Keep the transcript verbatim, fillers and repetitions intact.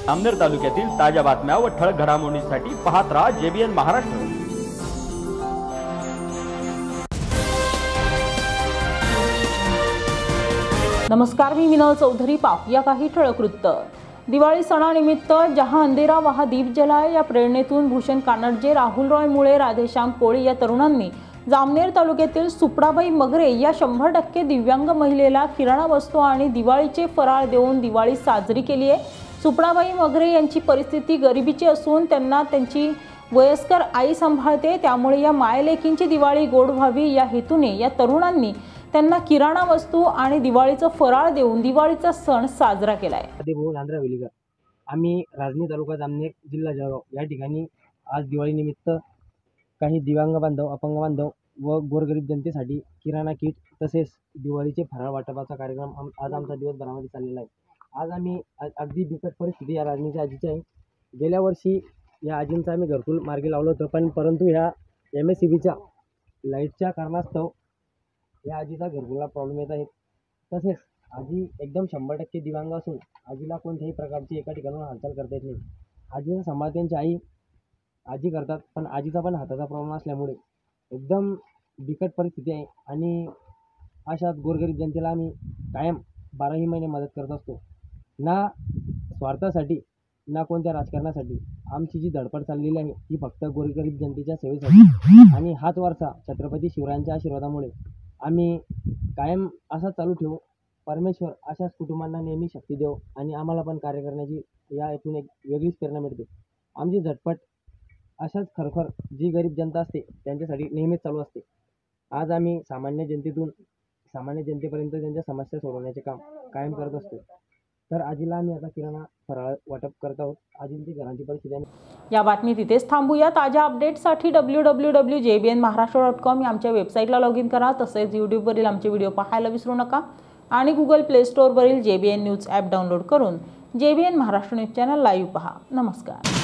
जामनेर तालुक्यातील ताज्या बातम्या व ठळक घडामोडींसाठी पाहत राहा जेबीएन महाराष्ट्र। नमस्कार, मी विनोद चौधरी। पाहूया काही ठळक वृत्त। दिवाळी सणानिमित्त जहां अंधेरा वहा दीप जलाए या प्रेरणेतून भूषण कानडजे, राहुल रॉय मुळे, राधेश्याम कोळी या तरुणांनी जामनेर तालुक्यातील सुपडाबाई मगरे या शंभर टक्के दिव्यांग महिलेला किराणा वस्तू आणि दिवाळीचे फराळ देऊन दिवाळी साजरी केली आहे। सुपडाबाई मगरे यांची परिस्थिती गरिबीची असून त्यांना त्यांची वयस्कर आई सांभाळते, त्यामुळे या मायलेकींची दिवाळी गोड व्हावी या हेतूने या तरुणांनी त्यांना किराणा वस्तू आणि दिवाळीचं फराळ देऊन दिवाळीचा सण साजरा केलाय। आम्ही राजनी तालुका जामनेर जिल्हा जळगाव या ठिकाणी आज दिवाळीनिमित्त काही दिव्यांग बांधव, अपंग बांधव व गोरगरीब जनतेसाठी किराणा किट तसेच दिवाळीचे फराळ वाटपाचा कार्यक्रम आज आमचा दिवसभरामध्ये चाललेला आहे। आज आम्ही अगदी बिकट परिस्थिती या राजनीच्या आजीची आहे। गेल्या वर्षी या आजींचा आम्ही घरकुल मार्गी लावलं होतं, पण परंतु ह्या एम एस सी बीच्या लाईटच्या कारणास्तव या आजीचा घरकुलला प्रॉब्लेम येत आहे। तसेच आजी एकदम शंभर टक्के दिव्यांग असून आजीला कोणत्याही प्रकारची एका ठिकाणाहून हालचाल करता येत नाही। आजीचा सांभाळ त्यांची आई आजी करतात, पण आजीचा पण हाताचा प्रॉब्लेम असल्यामुळे एकदम बिकट परिस्थिती आहे। आणि अशात गोरगरीब जनतेला आम्ही कायम बाराही महिने मदत करत असतो, ना स्वार्थासाठी ना कोणत्या राजकारणासाठी। आमची जी धडपड चाललेली आहे ती फक्त गोरगरीब जनतेच्या सेवेसाठी, आणि हाच वारसा छत्रपती शिवरायांच्या आशीर्वादामुळे आम्ही कायम असा चालू ठेवू। परमेश्वर अशाच कुटुंबांना नेहमी शक्ती देव आणि आम्हाला पण कार्य करण्याची या यातून एक वेगळीच प्रेरणा मिळते। आमची झटपट अशाच खरखर जी गरीब जनता असते त्यांच्यासाठी नेहमीच चालू असते। आज आम्ही सामान्य जनतेतून सामान्य जनतेपर्यंत त्यांच्या समस्या सोडवण्याचे काम कायम करत असतो। तर आजीला आम्ही आता किराणा फराळ वाटप करत आहोत। आजींची घरांची परिस्थिती। या बातमी तिथेच थांबूया। ताज्या अपडेट्ससाठी W W W dot J B N Maharashtra dot com या आमच्या वेबसाईटला लॉग इन करा। तसेच यूट्यूबवरील आमचे व्हिडिओ पाहायला विसरू नका आणि गुगल प्ले स्टोअरवरील J B N news app download करून J B N Maharashtra news channel live पहा। नमस्कार।